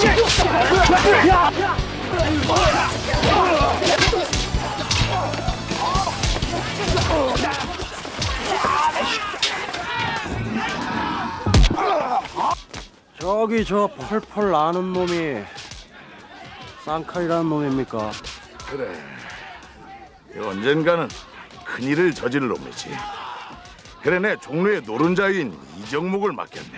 저기 저 펄펄 나는 놈이 쌍칼이라는 놈입니까? 그래, 언젠가는 큰일을 저질 놈이지. 그래, 내 종로의 노른자인 이정목을 맡겼네.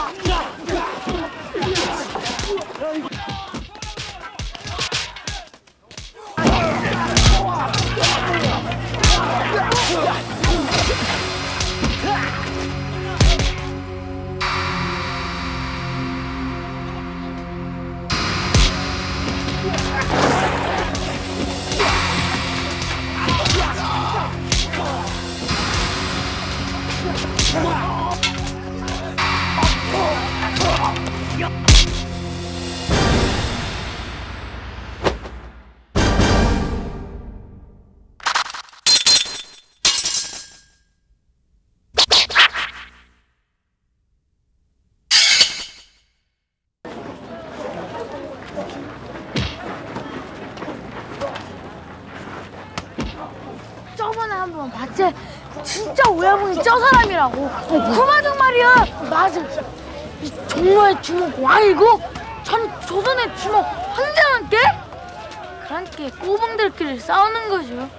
저번에 한번 봤지? 진짜 오야붕이 저 사람이라고. 그 맞은 말이야. 맞아. 이 종로의 주먹 왕이고 전 조선의 주먹 황제한테 그렇게 꼬붕들끼리 싸우는 거죠.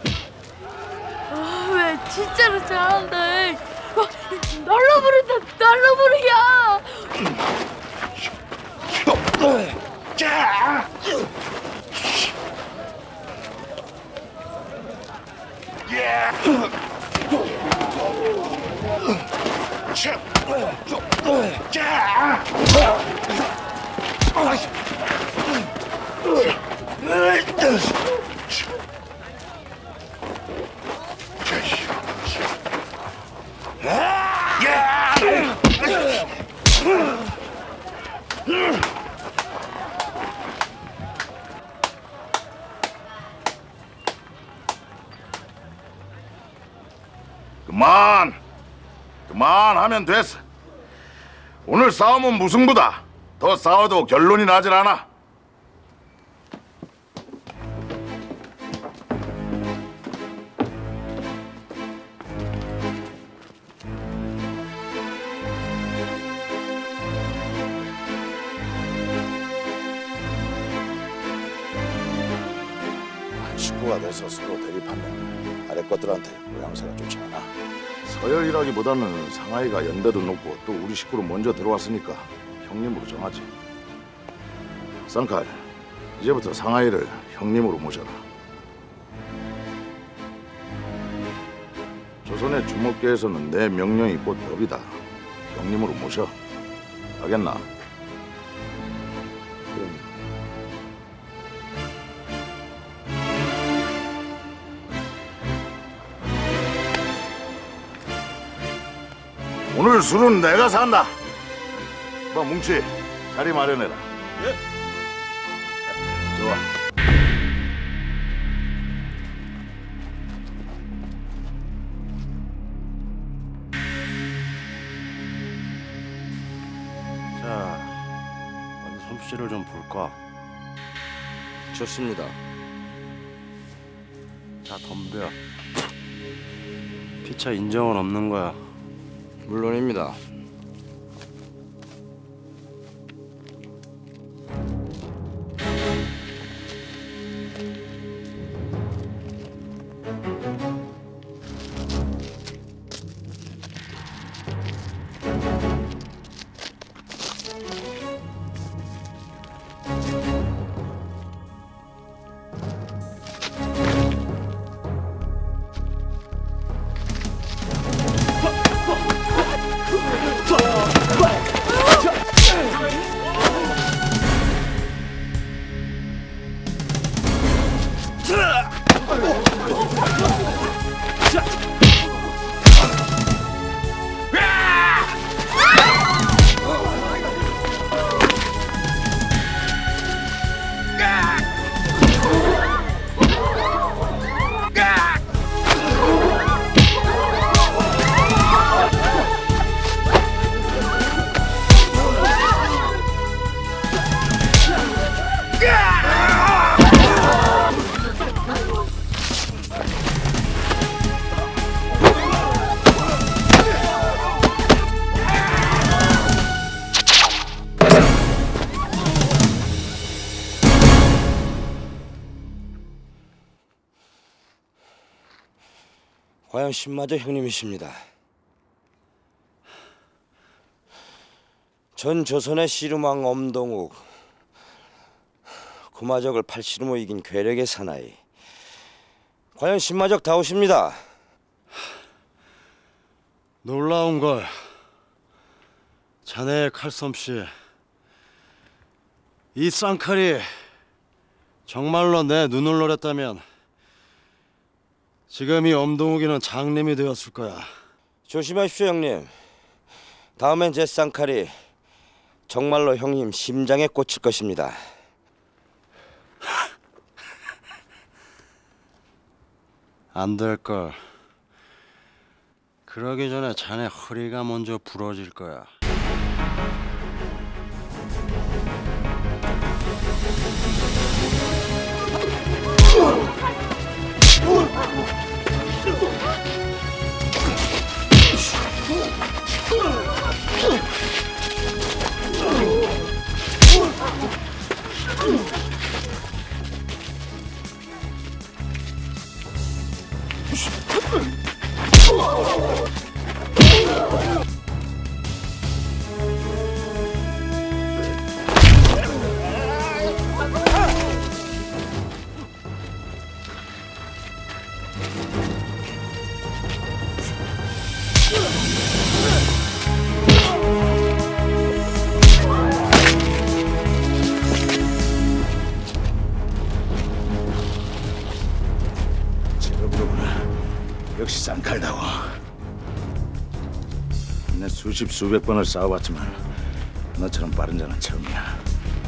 왜 진짜로 잘한다. 날로 부른다. 날로 부르야. 그만하면 됐어. 오늘 싸움은 무승부다. 더 싸워도 결론이 나질 않아. 식구가 돼서 서로 대립하면 아래 것들한테 모양새가 좋지 않아. 서열이라기보다는 상하이가 연배도 높고 또 우리 식구로 먼저 들어왔으니까 형님으로 정하지. 쌍칼, 이제부터 상하이를 형님으로 모셔라. 조선의 주목계에서는 내 명령이 곧 법이다. 형님으로 모셔. 알겠나? 오늘 술은 내가 산다. 뭐 뭉치, 자리 마련해라. 예. 좋아. 자, 어디 솜씨를 좀 볼까? 좋습니다. 자, 덤벼. 피차 인정은 없는 거야. 물론입니다. 과연 신마저 형님이십니다. 전 조선의 씨름왕 엄동욱, 구마적을 팔씨름으로 이긴 괴력의 사나이. 과연 신마적 다우십니다. 놀라운 걸. 자네의 칼솜씨. 이 쌍칼이 정말로 내 눈을 노렸다면 지금 이 엄동욱이는 장님이 되었을 거야. 조심하십시오, 형님. 다음엔 제 쌍칼이 정말로 형님 심장에 꽂힐 것입니다. 안 될걸. 그러기 전에 자네 허리가 먼저 부러질 거야. 역시 쌍칼다워. 내 수십 수백 번을 싸워봤지만 너처럼 빠른 자는 처음이야.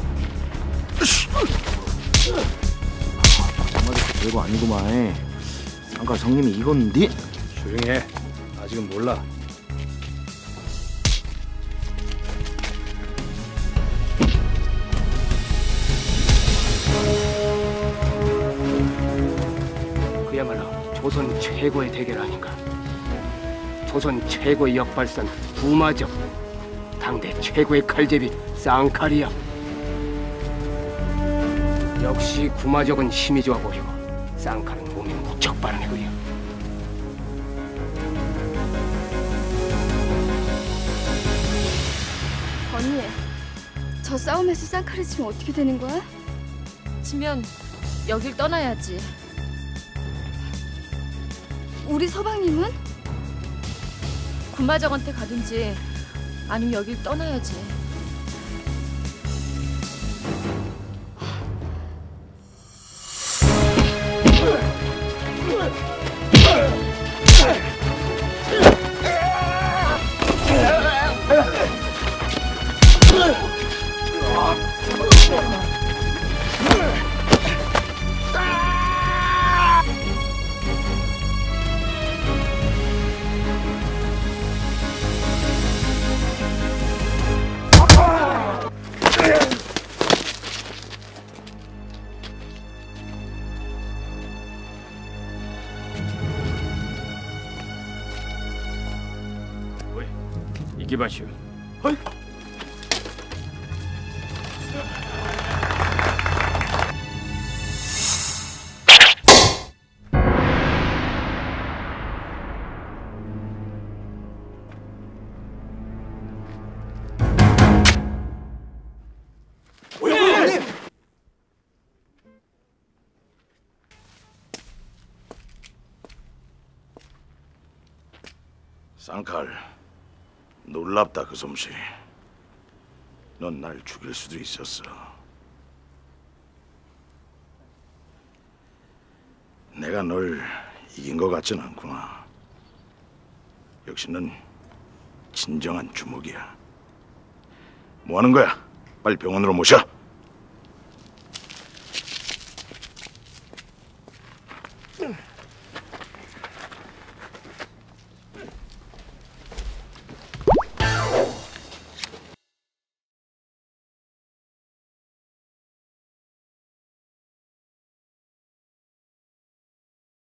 정말 별거 아니구만. 쌍칼 성님이 이건디? 조용히 해. 아직은 몰라. 그야말로 조선 최고의 대결 아닌가. 조선 최고의 역발산 구마적, 당대 최고의 칼제비 쌍칼이야. 역시 구마적은 힘이 좋아 보이고 쌍칼은 몸이 무척 빠르네 그려. 언니, 저 싸움에서 쌍칼이 지면 어떻게 되는 거야? 지면 여길 떠나야지. 우리 서방님은? 구마적한테 가든지 아니면 여길 떠나야지. 이기바시오. 쌍칼, 놀랍다 그 솜씨. 넌 날 죽일 수도 있었어. 내가 널 이긴 것 같진 않구나. 역시 넌 진정한 주먹이야. 뭐 하는 거야? 빨리 병원으로 모셔.